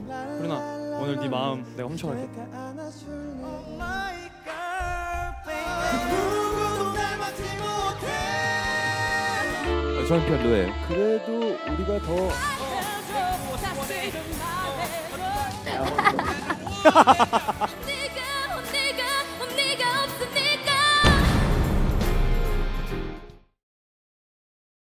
후리나, 오늘 네 마음 내가 훔쳐갈게. 저는 별로예요. 그래도 우리가 더